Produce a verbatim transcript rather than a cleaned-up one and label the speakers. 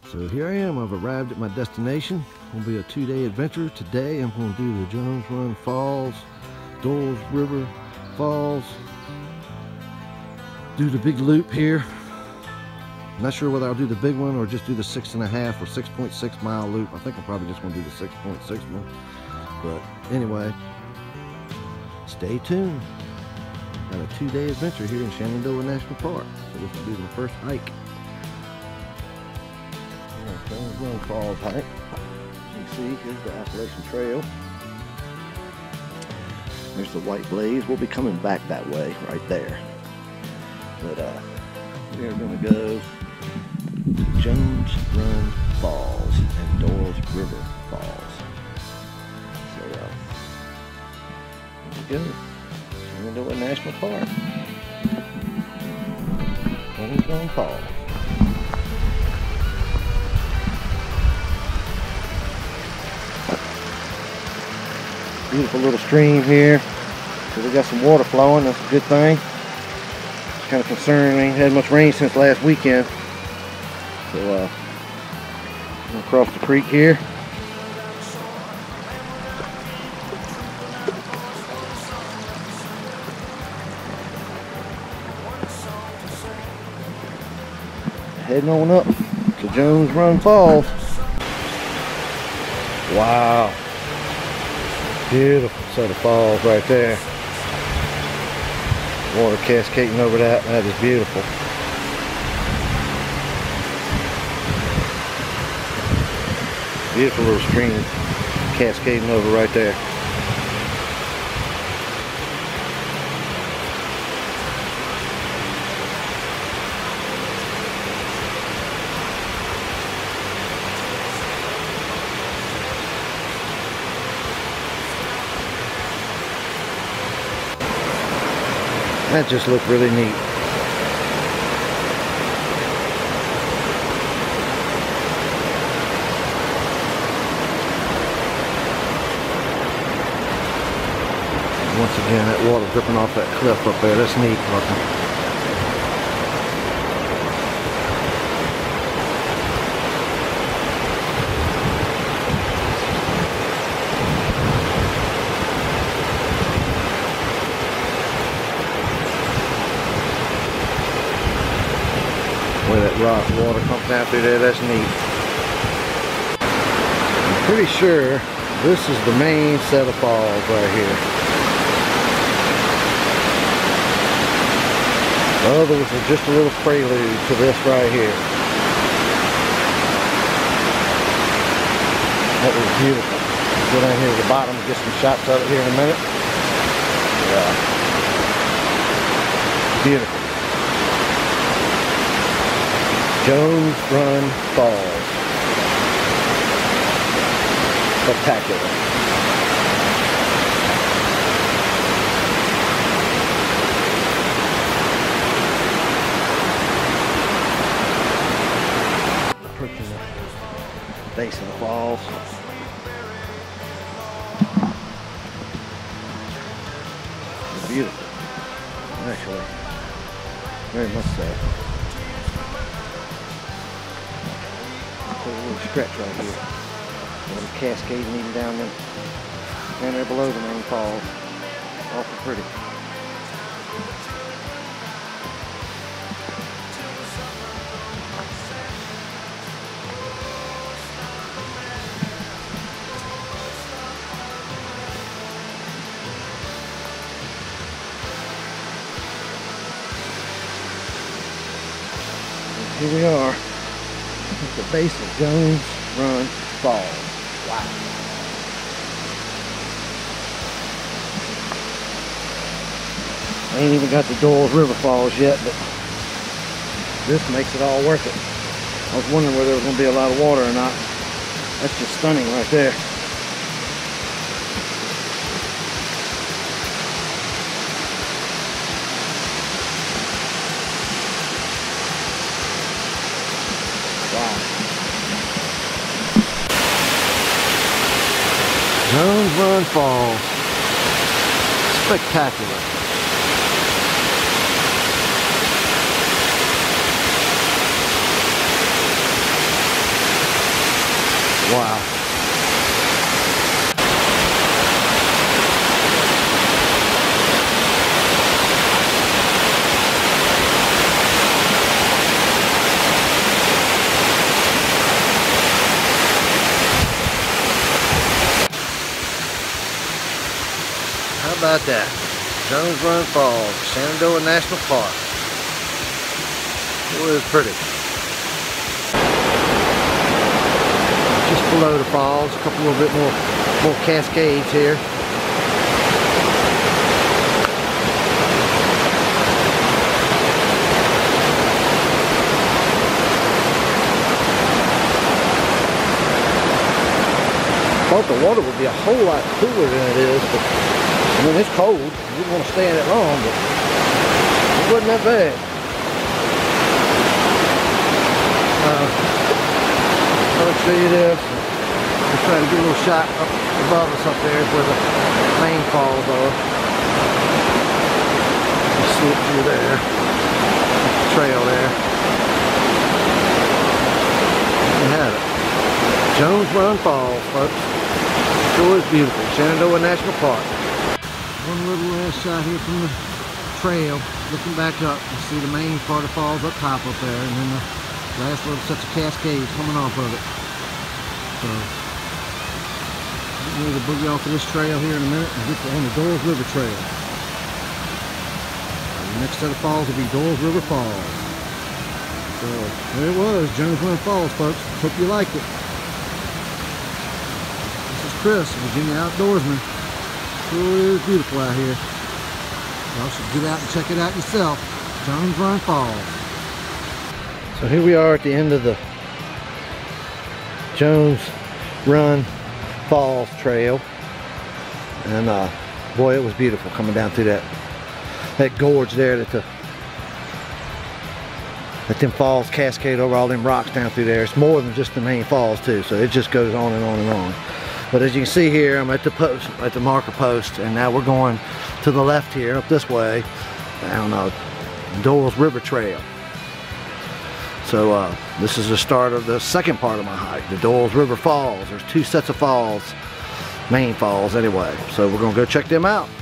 Speaker 1: So here I am, I've arrived at my destination. It'll be a two-day adventure. Today I'm going to do the Jones Run Falls, Doyles River Falls, do the big loop here. I'm not sure whether I'll do the big one or just do the six and a half or six point six mile loop. I think I'm probably just going to do the six point six one. But anyway, stay tuned. Got a two-day adventure here in Shenandoah National Park. So this will be my first hike. Jones Run Falls hike. You can see here's the Appalachian Trail. There's the white blaze. We'll be coming back that way right there. But uh, we're gonna go to Jones Run Falls and Doyles River Falls. So uh, here we go. Shenandoah National Park. Jones Run Falls. Beautiful little stream here. So we got some water flowing. That's a good thing. It's kind of concerning. We ain't had much rain since last weekend. So uh, I'm gonna cross the creek here. Heading on up to Jones Run Falls. Wow. Beautiful set of falls right there. Water cascading over that. That is beautiful. Beautiful little stream cascading over right there. That just looked really neat. Once again, that water dripping off that cliff up there, that's neat looking. Where that rock water comes down through there, that's neat. I'm pretty sure this is the main set of falls right here. The others are just a little prelude to this right here. That was beautiful. Go down here to the bottom and get some shots of it here in a minute. Yeah. Beautiful. Jones Run Falls. Spectacular. Approaching the base of the falls. It's beautiful. Actually, very much so. A little stretch right here. A little cascading even down there, down there below the main falls. Awful pretty. And here we are. At the base of Jones Run Falls. Wow. I ain't even got the Doyles River Falls yet, but this makes it all worth it. I was wondering whether there was going to be a lot of water or not. That's just stunning right there. Jones Run Falls. Spectacular. about that? Jones Run Falls, Shenandoah National Park. Boy, it's pretty. Just below the falls, a couple little bit more, more cascades here. I thought the water would be a whole lot cooler than it is, but I mean, it's cold. You wouldn't want to stay in it long, but it wasn't that bad. Uh, I'll show you this. I'm trying to get a little shot up above us up there where the main falls are. You see it through there. The trail there. There you have it. Jones Run Falls, folks. Sure is beautiful. Shenandoah National Park. One little last shot here from the trail. Looking back up, you see the main part of the falls up top up there, and then the last little sets of cascades coming off of it. So, I'm going to boogie off of this trail here in a minute and get on the Doyles River Trail. The next set of falls will be Doyles River Falls. So, there it was, Jones Run Falls, folks. Hope you liked it. Chris, Virginia Outdoorsman. Sure is beautiful out here. Y'all should get out and check it out yourself. Jones Run Falls. So here we are at the end of the Jones Run Falls Trail. And uh, boy, it was beautiful coming down through that that gorge there that the that them falls cascade over all them rocks down through there. It's more than just the main falls too, so it just goes on and on and on. But as you can see here, I'm at the post, at the marker post, and now we're going to the left here, up this way, down uh, Doyles River Trail. So uh, this is the start of the second part of my hike, the Doyles River Falls. There's two sets of falls, main falls anyway. So we're gonna go check them out.